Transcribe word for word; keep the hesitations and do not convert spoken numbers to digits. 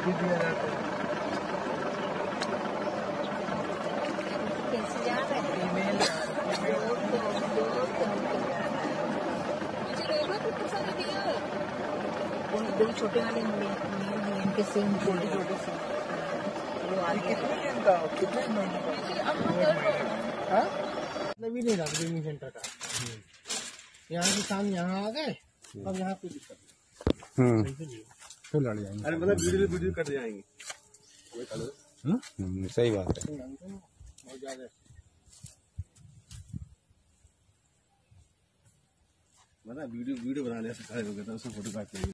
भी दिया जाता है। कैसे जा रहे हैं? ईमेल दो छोटे वाले मेल के सेम छोटे छोटे से वो आगे कितने दिन का कितने महीने का हाँ भी नहीं रहा ट्रेनिंग सेंटर का। यहाँ किसान यहाँ आ गए अब यहाँ पे दिक्कत हम्म तो लड़ जाएंगे। अरे मतलब वीडियो वीडियो कर जाएंगे। हम्म सही बात है। बहुत ज्यादा मतलब वीडियो वीडियो बनाने से खड़े हो गए थे उसको फोटो काट लेंगे।